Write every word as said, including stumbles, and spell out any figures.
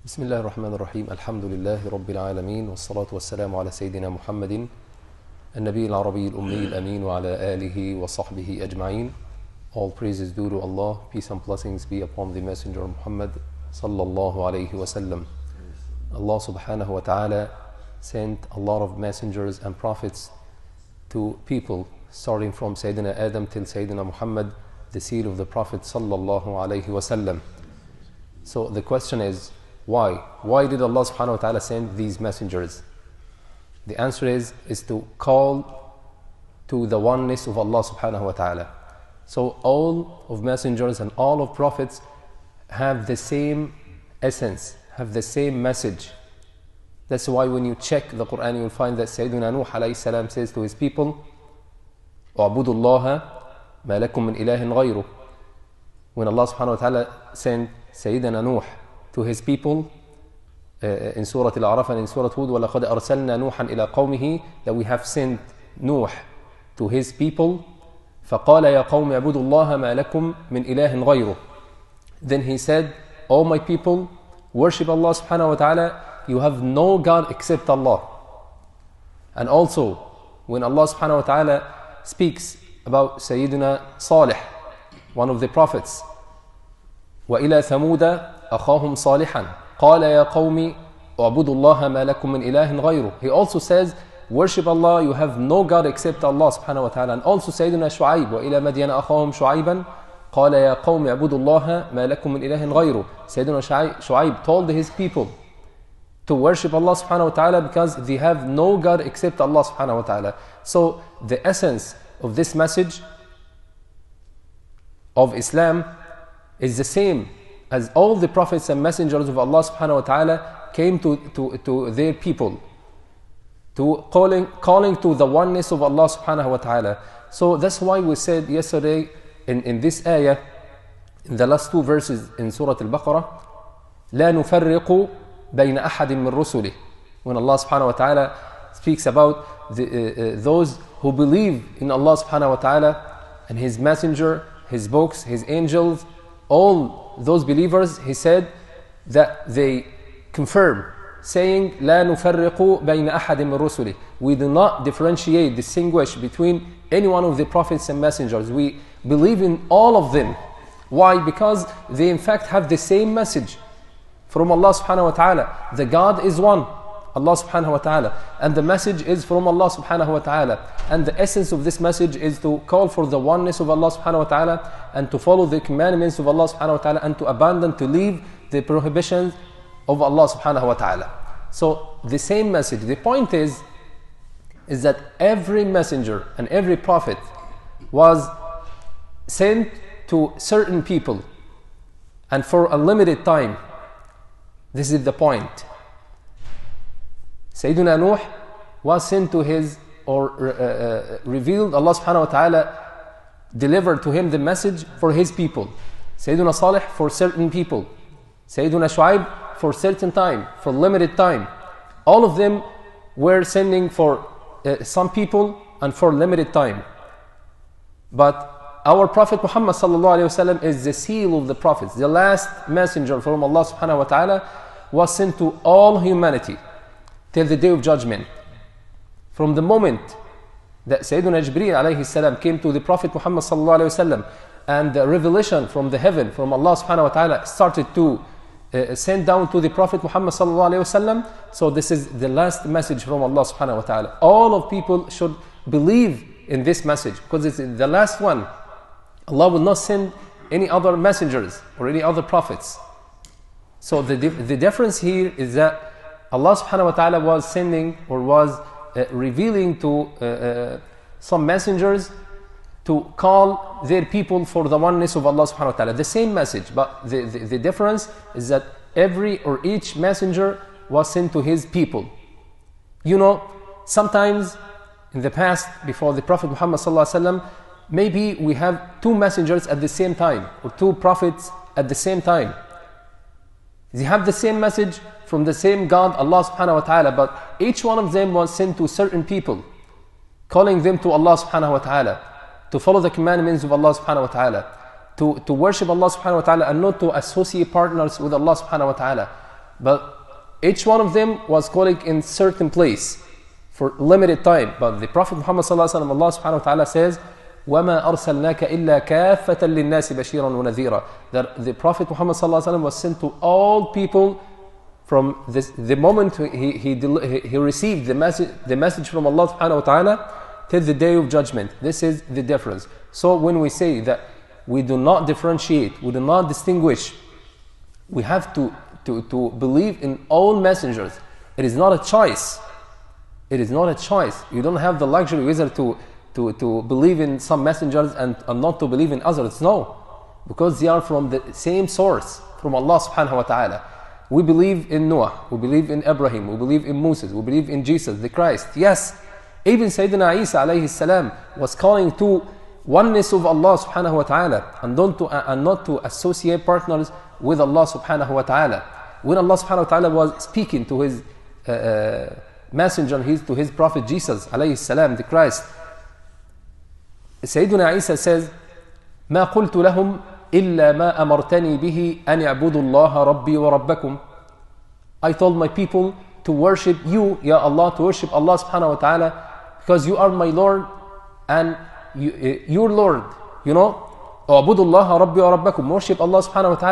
بسم الله الرحمن الرحيم الحمد لله رب العالمين والصلاة والسلام على سيدنا محمد النبي العربي الأمي الأمين وعلى آله وصحبه أجمعين. All praises due to Allah, peace and blessings be upon the Messenger Muhammad sallallahu alayhi wa sallam. Allah subhanahu wa ta'ala sent a lot of messengers and prophets to people, starting from Sayyidina Adam till Sayyidina Muhammad, the seal of the Prophet sallallahu alayhi wa sallam. So the question is, why? Why did Allah subhanahu wa ta'ala send these messengers? The answer is, is to call to the oneness of Allah subhanahu wa ta'ala. So all of messengers and all of prophets have the same essence, have the same message. That's why when you check the Quran, you'll find that Sayyidina Nuh alayhi salam says to his people, "U'budu Allah ma lakum min ilahin ghayruh." When Allah subhanahu wa ta'ala sent Sayyidina Nuh to his people uh, in Surah Al-A'raf and in Surah Hud, وَلَقَدْ أَرْسَلْنَا نُوحًا إِلَىٰ قَوْمِهِ, that we have sent Nuh to his people. فَقَالَ يَا قَوْمِ اعْبُدُوا اللَّهَ مَا لَكُمْ مِنْ إِلَهٍ غَيْرُهُ. Then he said, "O my people, worship Allah subhanahu wa ta'ala, you have no God except Allah." And also, when Allah subhanahu wa ta'ala speaks about Sayyidina Salih, one of the prophets, وَإِلَى ثَمُودَ أخاهم صالحا قال يا قوم اعبدوا الله ما لكم من إله غيره. He also says, worship Allah, you have no God except Allah subhanahu wa ta'ala. And also Sayyidina Shu'aib, وإلى مدين أخاهم شعيبا قال يا قوم اعبدوا الله ما لكم من إله غيره. Sayyidina Shu'aib told his people to worship Allah subhanahu wa ta'ala because they have no God except Allah subhanahu wa ta'ala. So the essence of this message of Islam is the same as all the prophets and messengers of Allah subhanahu wa ta'ala came to, to, to their people, to calling, calling to the oneness of Allah subhanahu wa ta'ala. So that's why we said yesterday in, in this ayah, in the last two verses in Surah Al-Baqarah, لا نفرق بين أحد من رسله. When Allah subhanahu wa ta'ala speaks about the, uh, uh, those who believe in Allah subhanahu wa ta'ala and His messenger, His books, His angels, all those believers, he said that they confirm, saying لا نفرق بين أحد من رسله. We do not differentiate, distinguish between any one of the prophets and messengers. We believe in all of them. Why? Because they in fact have the same message from Allah subhanahu wa ta'ala. The God is one, Allah subhanahu wa ta'ala, and the message is from Allah subhanahu wa ta'ala. And the essence of this message is to call for the oneness of Allah subhanahu wa ta'ala and to follow the commandments of Allah subhanahu wa ta'ala and to abandon, to leave the prohibitions of Allah subhanahu wa ta'ala. So the same message. The point is, is that every messenger and every prophet was sent to certain people and for a limited time. This is the point. Sayyidina Nuh was sent to his, or uh, uh, revealed, Allah subhanahu wa ta'ala delivered to him the message for his people. Sayyidina Salih for certain people. Sayyidina Shu'aib for certain time, for limited time. All of them were sending for uh, some people and for limited time. But our Prophet Muhammad sallallahu alayhi wa sallam is the seal of the prophets. The last messenger from Allah subhanahu wa ta'ala was sent to all humanity till the day of judgment. From the moment that Sayyidina Jibreel alayhi salam came to the Prophet Muhammad sallallahu alayhi wa sallam and the revelation from the heaven, from Allah subhanahu wa ta'ala started to uh, send down to the Prophet Muhammad sallallahu alayhi wa sallam. So this is the last message from Allah subhanahu wa ta'ala. All of people should believe in this message because it's the last one. Allah will not send any other messengers or any other prophets. So the, the difference here is that Allah subhanahu wa ta'ala was sending or was uh, revealing to uh, uh, some messengers to call their people for the oneness of Allah subhanahu wa ta'ala. The same message, but the, the, the difference is that every or each messenger was sent to his people. You know, sometimes in the past, before the Prophet Muhammad sallallahu alaihi wasallam, maybe we have two messengers at the same time or two prophets at the same time. They have the same message from the same God, Allah subhanahu wa ta'ala, but each one of them was sent to certain people, calling them to Allah subhanahu wa ta'ala, to follow the commandments of Allah subhanahu wa ta'ala, to, to worship Allah subhanahu wa ta'ala and not to associate partners with Allah subhanahu wa ta'ala. But each one of them was calling in certain place for limited time. But the Prophet Muhammad sallallahu alaihi wasallam, Allah subhanahu wa ta'ala says, وَمَا أَرْسَلْنَاكَ إِلَّا كَافَّةً لِلنَّاسِ بَشِيرًا وَنَذِيرًا. That the Prophet Muhammad sallallahu alaihi wasallam was sent to all people from this, the moment he, he, he received the message, the message from Allah subhanahu wa ta'ala till the day of judgment. This is the difference. So when we say that we do not differentiate, we do not distinguish, we have to, to, to believe in all messengers. It is not a choice. It is not a choice. You don't have the luxury whether to, to, to believe in some messengers and, and not to believe in others. No. Because they are from the same source, from Allah subhanahu wa ta'ala. We believe in Noah, we believe in Abraham, we believe in Moses, we believe in Jesus, the Christ. Yes, even Sayyidina Isa alayhi salam was calling to oneness of Allah subhanahu wa ta'ala and, don't to, uh, and not to associate partners with Allah subhanahu wa ta'ala. When Allah subhanahu wa ta'ala was speaking to his uh, uh, messenger, his, to his prophet Jesus alayhi salam, the Christ, Sayyidina Isa says, ما قلت لهم إلا ما أمرتني به أن يعبدوا الله ربي وربكم. I told my people to worship you, Ya Allah, to worship Allah subhanahu wa ta'ala, because you are my Lord and you, uh, your Lord, you know. أعبدوا الله ربي وربكم. Worship Allah subhanahu wa ta'ala.